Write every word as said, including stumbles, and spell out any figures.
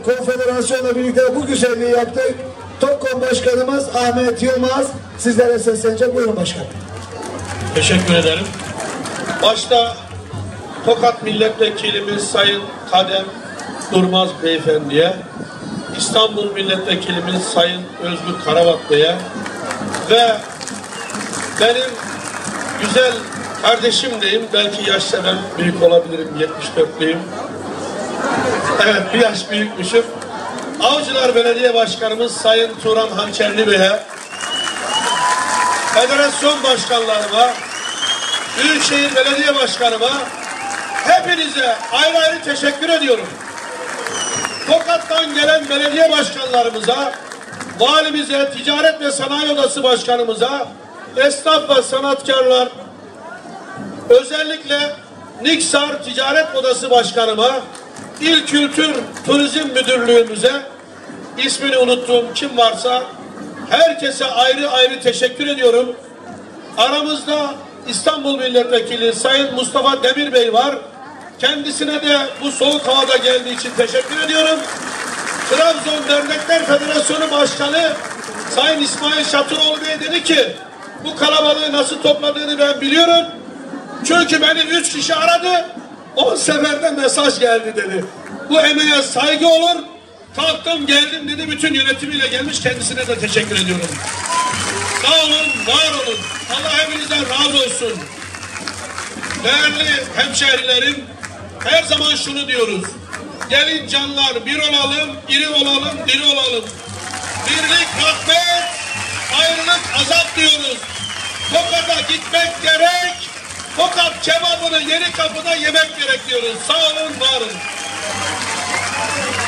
konfederasyonla birlikte bu güzelliği yaptık. TOKKOM Başkanımız Ahmet Yılmaz sizlere seslenecek. Buyurun başkanım. Teşekkür ederim. Başta Tokat Milletvekilimiz Sayın Kadem Durmaz Beyefendi'ye, İstanbul Milletvekilimiz Sayın Özgür Karavat Bey'e ve benim güzel kardeşim diyeyim, belki yaşta ben büyük olabilirim, yetmiş dörtlüyüm. Evet, bir yaş büyükmüşüm. Avcılar Belediye Başkanımız Sayın Turan Hançerli Bey'e, federasyon başkanlarıma, Büyükşehir Belediye Başkanıma, hepinize ayrı ayrı teşekkür ediyorum. Tokat'tan gelen belediye başkanlarımıza, valimize, Ticaret ve Sanayi Odası Başkanımıza, esnaf ve sanatkarlar, özellikle Niksar Ticaret Odası Başkanıma, İl Kültür Turizm Müdürlüğümüze, ismini unuttuğum kim varsa herkese ayrı ayrı teşekkür ediyorum. Aramızda İstanbul Milletvekili Sayın Mustafa Demir Bey var. Kendisine de bu soğuk havada geldiği için teşekkür ediyorum. Trabzon Dernekler Federasyonu Başkanı Sayın İsmail Şatıroğlu Bey dedi ki bu kalabalığı nasıl topladığını ben biliyorum. Çünkü beni üç kişi aradı. On seferde mesaj geldi dedi. Bu emeğe saygı olur. Kalktım geldim dedi. Bütün yönetimiyle gelmiş. Kendisine de teşekkür ediyorum. Sağ olun, var olun. Allah hepinizden razı olsun. Değerli hemşehrilerim, her zaman şunu diyoruz. Gelin canlar, bir olalım, iri olalım, diri olalım. Birlik rahmet, ayrılık azap diyoruz. Tokat'a gitmek gerek. Tokat kebabını Yeni Kapı'da yemek gerek diyoruz. Sağ olun, var olun.